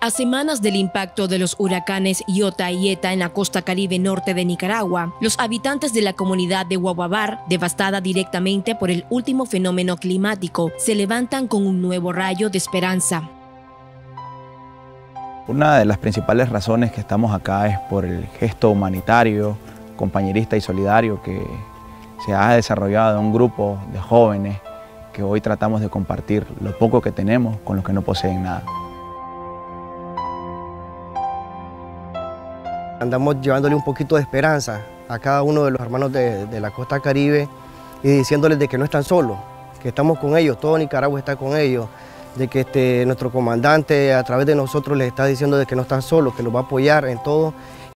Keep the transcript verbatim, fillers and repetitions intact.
A semanas del impacto de los huracanes Iota y Eta en la costa caribe norte de Nicaragua, los habitantes de la comunidad de Guaguabar, devastada directamente por el último fenómeno climático, se levantan con un nuevo rayo de esperanza. Una de las principales razones que estamos acá es por el gesto humanitario, compañerista y solidario que se ha desarrollado en un grupo de jóvenes que hoy tratamos de compartir lo poco que tenemos con los que no poseen nada. Andamos llevándole un poquito de esperanza a cada uno de los hermanos de, de la costa caribe y diciéndoles de que no están solos, que estamos con ellos, todo Nicaragua está con ellos, de que este, nuestro comandante a través de nosotros les está diciendo de que no están solos, que los va a apoyar en todo.